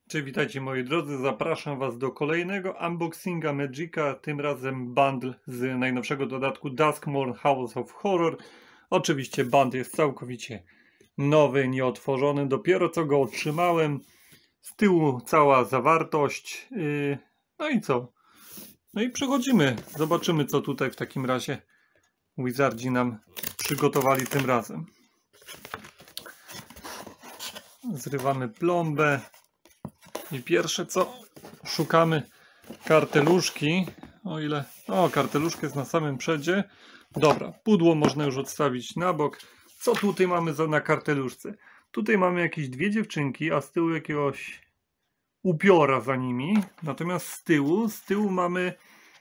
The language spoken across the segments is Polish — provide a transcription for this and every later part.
Cześć, witajcie moi drodzy, zapraszam was do kolejnego unboxinga Magica, tym razem bundle z najnowszego dodatku Duskmourn House of Horror. Oczywiście bundle jest całkowicie nowy, nieotworzony, dopiero co go otrzymałem. Z tyłu cała zawartość, no i co? No i przechodzimy, zobaczymy co tutaj w takim razie Wizardzi nam przygotowali tym razem. Zrywamy plombę. I pierwsze co szukamy karteluszki, o ile... O, karteluszka jest na samym przedzie. Dobra, pudło można już odstawić na bok. Co tutaj mamy na karteluszce? Tutaj mamy jakieś dwie dziewczynki, a z tyłu jakiegoś upiora za nimi. Natomiast z tyłu mamy...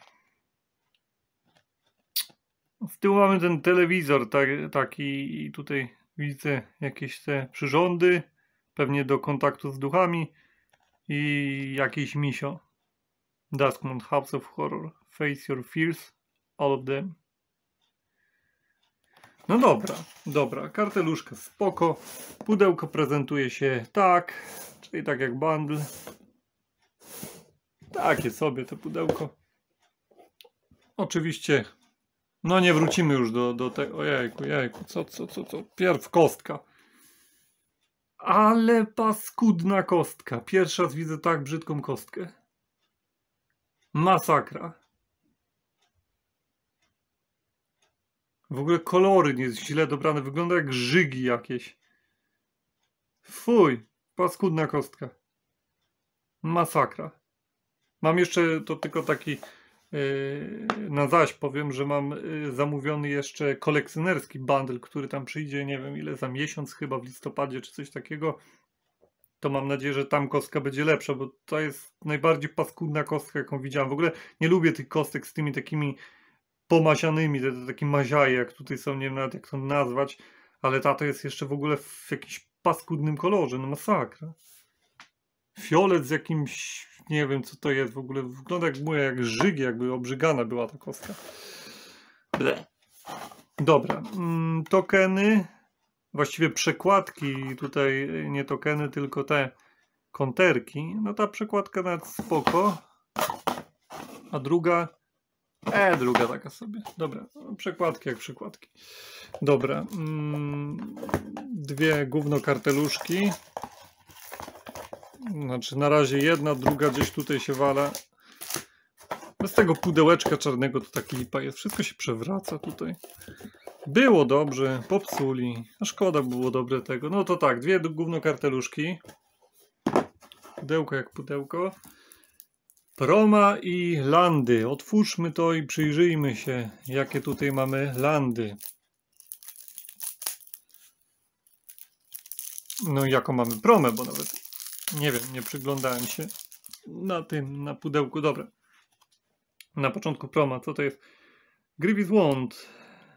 Z tyłu mamy ten telewizor taki i tutaj widzę jakieś te przyrządy, pewnie do kontaktu z duchami. I jakiś misio. Duskmourn House of Horror. Face your fears. All of them. No dobra. Karteluszka spoko. Pudełko prezentuje się tak. Czyli tak jak bundle. Takie sobie to pudełko. Oczywiście. No nie wrócimy już do tego. Ojejku. Co. Pierw kostka. Ale paskudna kostka. Pierwszy raz widzę tak brzydką kostkę. Masakra. W ogóle kolory nie jest źle dobrane. Wygląda jak żygi jakieś. Fuj. Paskudna kostka. Masakra. Mam jeszcze to tylko taki na zaś powiem, że mam zamówiony jeszcze kolekcjonerski bundle, który tam przyjdzie, nie wiem ile, za miesiąc chyba w listopadzie czy coś takiego. To mam nadzieję, że tam kostka będzie lepsza, bo to jest najbardziej paskudna kostka, jaką widziałem. W ogóle nie lubię tych kostek z tymi takimi pomasianymi, te takie maziaje, jak tutaj są, nie wiem nawet jak to nazwać, ale ta to jest jeszcze w ogóle w jakimś paskudnym kolorze, no masakra. Fiolet z jakimś, nie wiem co to jest w ogóle, wygląda jak żygi, jakby obrzygana była ta kostka. Ble. Dobra, tokeny, właściwie przekładki, tutaj nie tokeny, tylko te konterki. No ta przekładka nawet spoko, a druga taka sobie. Dobra, przekładki jak przekładki. Dobra, dwie gówno karteluszki. Znaczy na razie jedna, druga gdzieś tutaj się wala. Bez tego pudełeczka czarnego to tak lipa jest. Wszystko się przewraca tutaj. Było dobrze, popsuli. A szkoda było dobre tego. No to tak, dwie gówno karteluszki. Pudełko jak pudełko. Proma i landy. Otwórzmy to i przyjrzyjmy się, jakie tutaj mamy landy. No i jaką mamy promę, bo nawet nie wiem, nie przyglądałem się na pudełku. Dobra. Na początku proma, co to jest? Grievous Wand.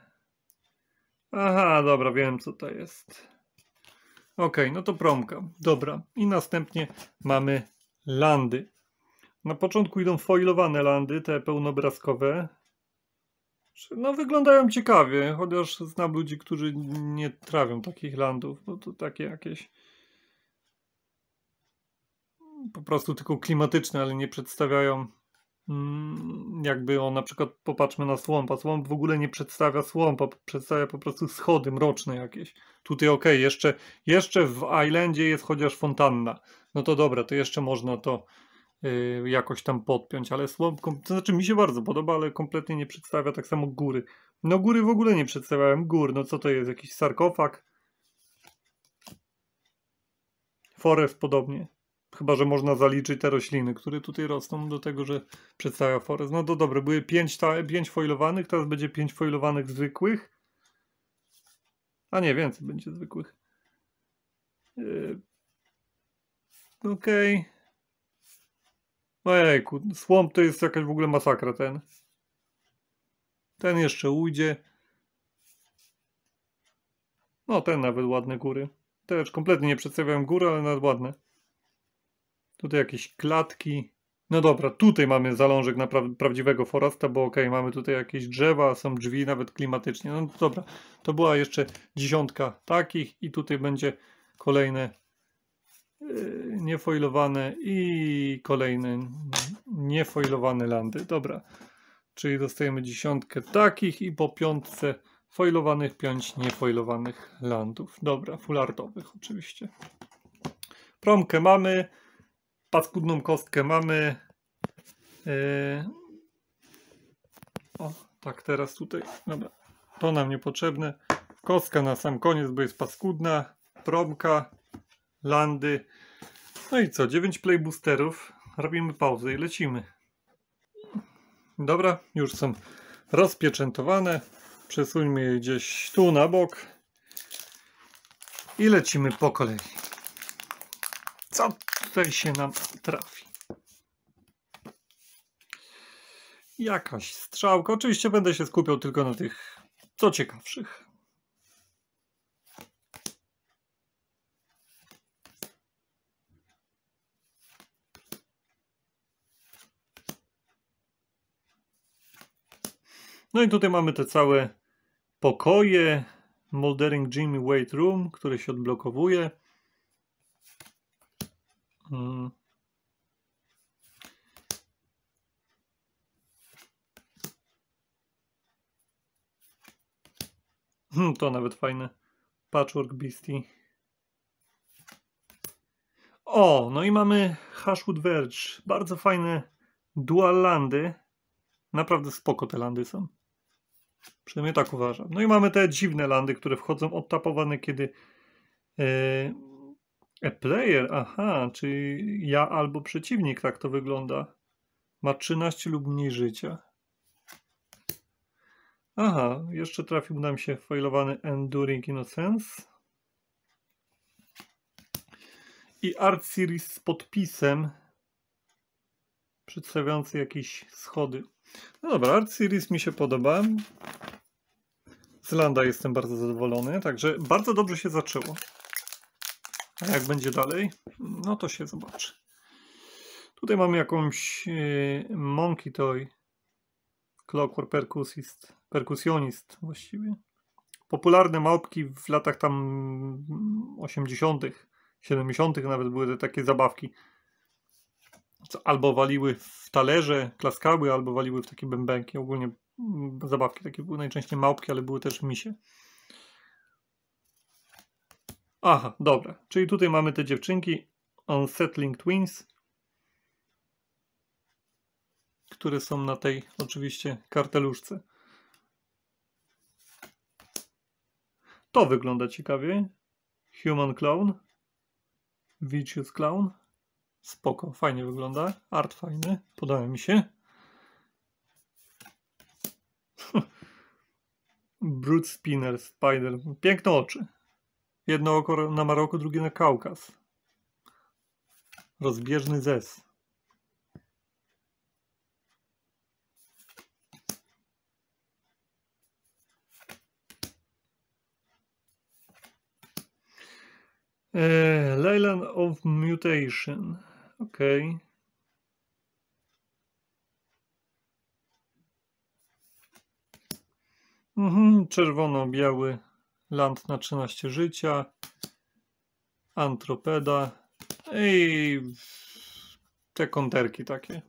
Aha, dobra, wiem co to jest. Okej, no to promka. Dobra. I następnie mamy landy. Na początku idą foilowane landy, te pełnobrazkowe. No wyglądają ciekawie, chociaż znam ludzi, którzy nie trawią takich landów, bo to takie jakieś po prostu tylko klimatyczne, ale nie przedstawiają jakby na przykład popatrzmy na słompa. Słomp w ogóle nie przedstawia słompa, przedstawia po prostu schody mroczne jakieś. Tutaj okej, jeszcze w Islandzie jest chociaż fontanna. No to dobra, to jeszcze można to jakoś tam podpiąć, ale słomp, to znaczy mi się bardzo podoba, ale kompletnie nie przedstawia, tak samo góry. No góry w ogóle nie przedstawiałem gór, no co to jest, jakiś sarkofag? Forest podobnie. Chyba, że można zaliczyć te rośliny, które tutaj rosną do tego, że przedstawia forest. No to dobre, były 5 foilowanych, teraz będzie 5 foilowanych zwykłych. A nie, więcej będzie zwykłych. Okej. Ojejku, słomp to jest jakaś w ogóle masakra ten. Ten jeszcze ujdzie. No ten nawet ładne góry. Też kompletnie nie przedstawiałem góry, ale nawet ładne. Tutaj jakieś klatki. No dobra, tutaj mamy zalążek na prawdziwego foresta, bo okej, mamy tutaj jakieś drzewa, są drzwi nawet klimatycznie. No dobra, to była jeszcze 10 takich i tutaj będzie kolejne niefoilowane i kolejne niefoilowane landy. Dobra, czyli dostajemy 10 takich i po 5 foilowanych 5 niefoilowanych landów. Dobra, fullardowych oczywiście. Promkę mamy, paskudną kostkę mamy. O, tak teraz tutaj. Dobra, to nam niepotrzebne. Kostka na sam koniec, bo jest paskudna. Promka, landy. No i co? 9 playboosterów. Robimy pauzę i lecimy. Dobra, już są rozpieczętowane. Przesuńmy je gdzieś tu na bok. I lecimy po kolei. Co tutaj się nam trafi? Jakaś strzałka. Oczywiście będę się skupiał tylko na tych co ciekawszych. No i tutaj mamy te całe pokoje. Moldering Jimmy Wait Room, który się odblokowuje. To nawet fajne. Patchwork Beastie. O, no i mamy Hashwood Verge. Bardzo fajne dual landy. Naprawdę spoko te landy są. Przynajmniej tak uważam. No i mamy te dziwne landy, które wchodzą odtapowane, kiedy a player, aha, czyli ja albo przeciwnik, tak to wygląda. Ma 13 lub mniej życia. Aha, jeszcze trafił nam się foilowany Enduring Innocence. I Art Series z podpisem przedstawiający jakieś schody. No dobra, Art Series mi się podoba. Z landa jestem bardzo zadowolony, także bardzo dobrze się zaczęło. A jak będzie dalej? No to się zobaczy. Tutaj mamy jakąś Monkey Toy. Clockwork Perkusjonist właściwie. Popularne małpki w latach tam 80., 70. nawet były te takie zabawki. Co albo waliły w talerze, klaskały, albo waliły w takie bębenki. Ogólnie zabawki takie były najczęściej małpki, ale były też misie. Aha, dobra. Czyli tutaj mamy te dziewczynki Unsettling Twins, które są na tej oczywiście karteluszce. To wygląda ciekawie. Human Clown. Vicious Clown. Spoko, fajnie wygląda. Art fajny, podoba mi się. Brute Spinner, Spider. Piękne oczy. Jedno oko na Maroko, drugie na Kaukaz. Rozbieżny zes. Leyland of Mutation. Ok. Czerwono-biały land na 13 życia. Antropeda. I te konterki takie.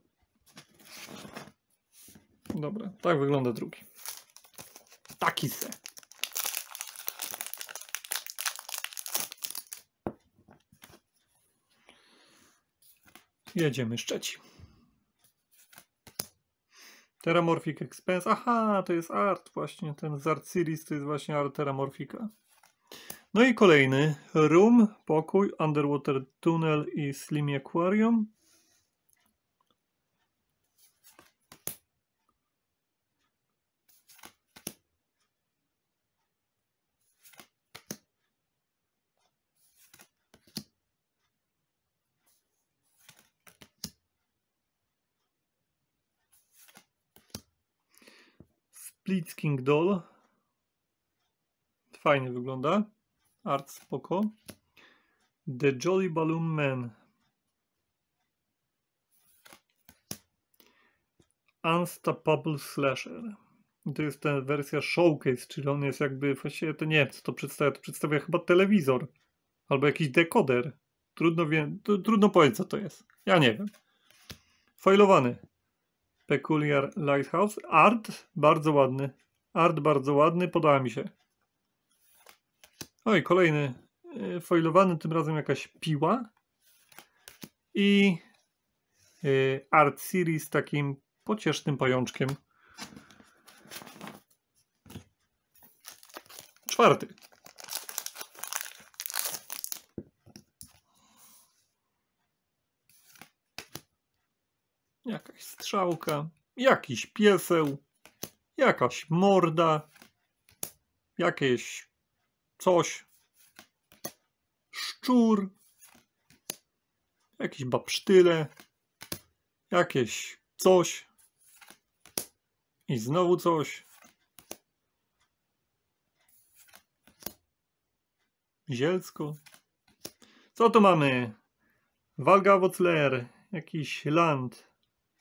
Dobra, tak wygląda drugi. Taki se. Jedziemy Szczecin. Terramorphic Expense. Aha, to jest art właśnie. Ten z Art Series to jest właśnie art Terramorphika. No i kolejny. Room, pokój, Underwater Tunnel i Slimy Aquarium. Split King Doll. Fajnie wygląda. Art spoko. The Jolly Balloon Man. Unstoppable Slasher. To jest ta wersja Showcase, czyli on jest jakby, właściwie to nie wiem co to przedstawia chyba telewizor. Albo jakiś dekoder. Trudno powiedzieć, co to jest. Ja nie wiem. Foilowany. Peculiar Lighthouse. Art bardzo ładny. Art bardzo ładny, podoba mi się. Oj, kolejny foilowany, tym razem jakaś piła. I Art Series z takim pociesznym pajączkiem. 4. Jakaś strzałka, jakiś pieseł, jakaś morda, jakieś coś, szczur, jakieś babsztyle, jakieś coś i znowu coś. Zielsko. Co tu mamy? Walgawocler, jakiś land.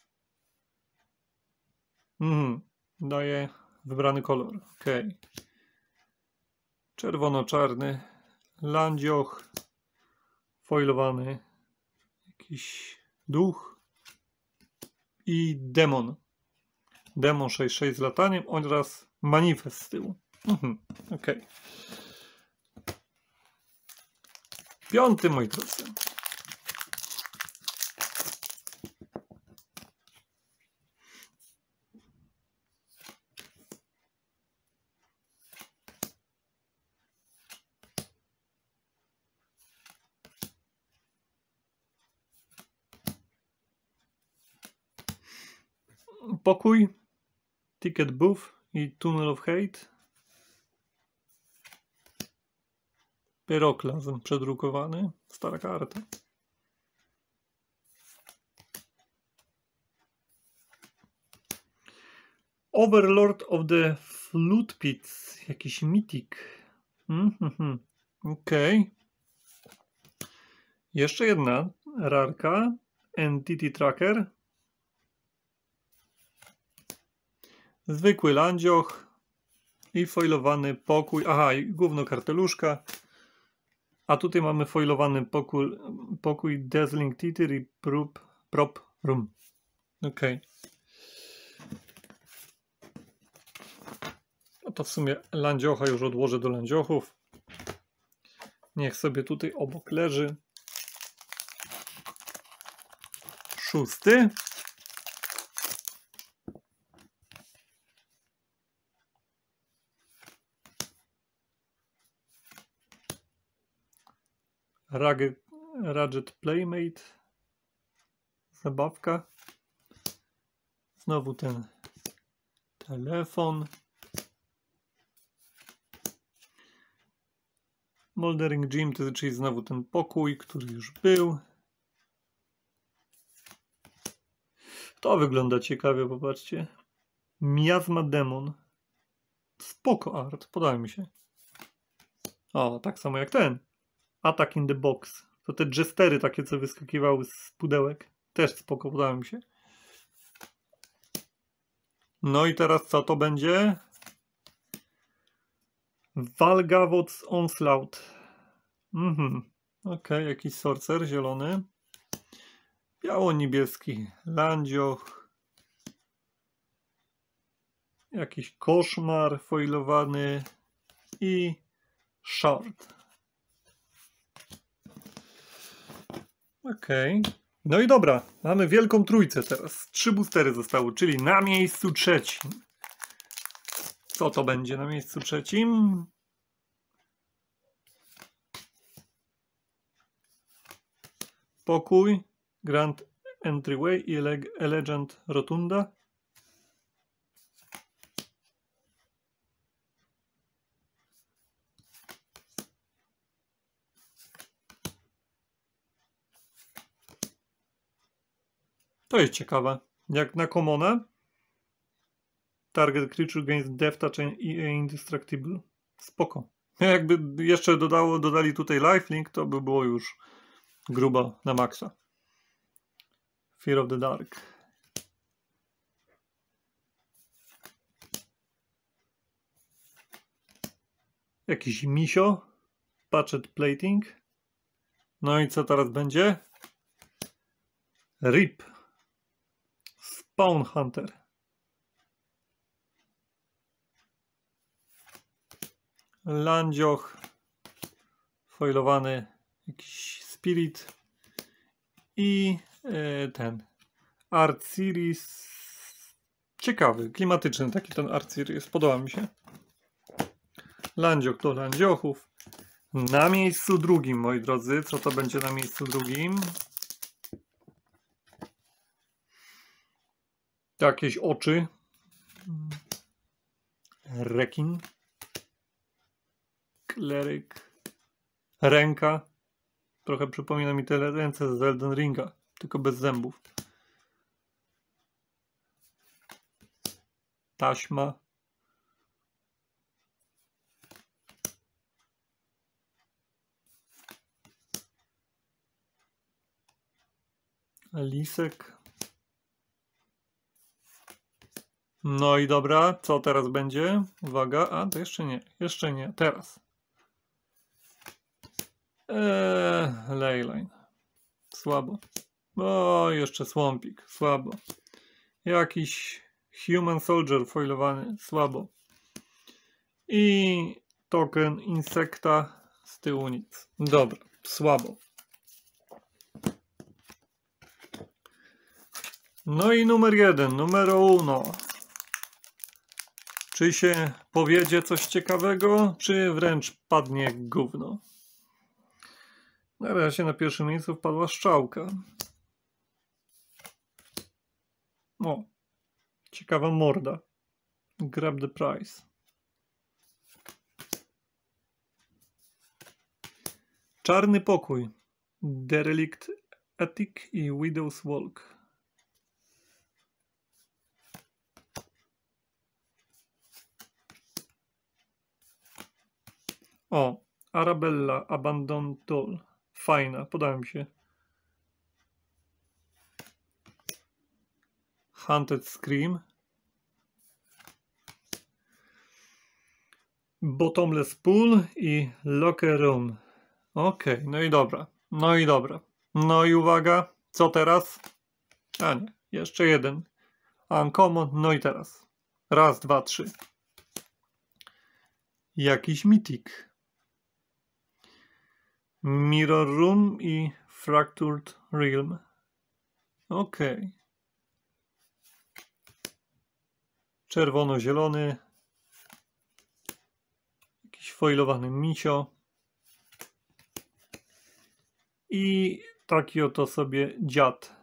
Daje wybrany kolor. Ok. Czerwono-czarny. Landzioch. Foilowany. Jakiś duch. I demon. Demon 6-6 z lataniem oraz manifest z tyłu. Ok. 5, moi drodzy. Pokój, Ticket Booth i Tunnel of Hate. Pyroklazm przedrukowany. Stara karta. Overlord of the Flute Pits. Jakiś mitik. Okej. Jeszcze jedna rarka. Entity Tracker. Zwykły landzioch i foilowany pokój. Aha, i gówno karteluszka. A tutaj mamy foilowany pokój Dazzling Titter i Prop Room. Ok. No to w sumie landziocha już odłożę do landziochów. Niech sobie tutaj obok leży. 6. Ragged Playmate. Zabawka. Znowu ten telefon. Moldering Gym, czyli znowu ten pokój, który już był. To wygląda ciekawie, popatrzcie. Miasma Demon. Spoko art, podoba mi się. O, tak samo jak ten. Attack in the Box. To te jestery takie, co wyskakiwały z pudełek. Też spoko, podoba mi się. No i teraz co to będzie? Walgavots Onslaught. Ok, jakiś sorcer zielony. Biało-niebieski landzioch. Jakiś koszmar foilowany i shard. Ok. No i dobra, mamy wielką trójcę teraz. 3 boostery zostały, czyli na miejscu 3. Co to będzie na miejscu 3? Pokój, Grand Entryway i Elegant Rotunda. To jest ciekawe. Jak na commona. Target creature gains death touch and indestructible. Spoko. Jakby jeszcze dodali tutaj lifelink, to by było już grubo na maksa. Fear of the Dark. Jakiś misio. Patchet plating. No i co teraz będzie? RIP. Spawn Hunter. Landzioch. Foilowany jakiś Spirit. I ten Art Series. Ciekawy, klimatyczny taki ten Art Series. Podoba mi się. Landzioch do landziochów. Na miejscu drugim, moi drodzy. Co to będzie na miejscu drugim? Jakieś oczy. Rekin. Kleryk. Ręka. Trochę przypomina mi te ręce z Elden Ringa, tylko bez zębów. Taśma. Lisek. No i dobra, co teraz będzie? Uwaga, a to jeszcze nie, teraz. Leyline. Słabo. O, jeszcze Swampik, słabo. Jakiś Human Soldier foilowany, słabo. I token insekta z tyłu nic. Dobra, słabo. No i numer 1, numero uno. Czy się powiedzie coś ciekawego, czy wręcz padnie gówno? Na razie na pierwszym miejscu wpadła strzałka. O, ciekawa morda. Grab the prize. Czarny pokój. Derelict Attic i Widow's Walk. O, Arabella Abandoned Doll. Fajna, podoba mi się. Haunted Scream. Bottomless Pool i Locker Room. Okej, no i dobra. No i dobra. No i uwaga, co teraz? A nie, jeszcze jeden. Uncommon, no i teraz. Raz, dwa, trzy. Jakiś Mythic. Mirror Room i Fractured Realm. Okej. Czerwono-zielony. Jakiś foilowany misio. I taki oto sobie dziad.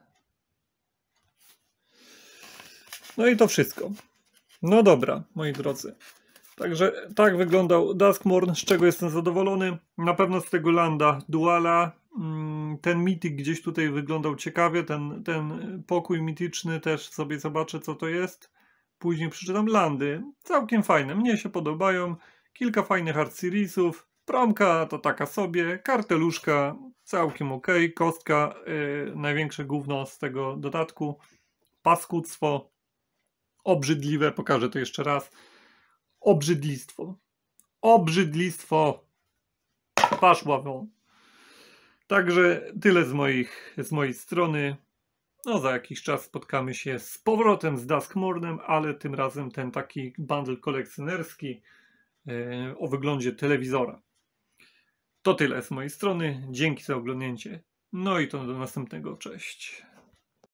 No i to wszystko. No dobra, moi drodzy. Także tak wyglądał Duskmourn, z czego jestem zadowolony. Na pewno z tego landa duala. Ten Mythic gdzieś tutaj wyglądał ciekawie. Ten pokój mityczny też sobie zobaczę, co to jest. Później przeczytam landy. Całkiem fajne, mnie się podobają. Kilka fajnych art seriesów. Promka to taka sobie. Karteluszka całkiem ok. Kostka, największe gówno z tego dodatku. Paskudztwo. Obrzydliwe, pokażę to jeszcze raz. Obrzydlistwo. Obrzydlistwo. Paszła won. Także tyle z mojej strony. No za jakiś czas spotkamy się z powrotem z Duskmournem, ale tym razem ten taki bundle kolekcjonerski o wyglądzie telewizora. To tyle z mojej strony. Dzięki za oglądnięcie. No i to do następnego. Cześć.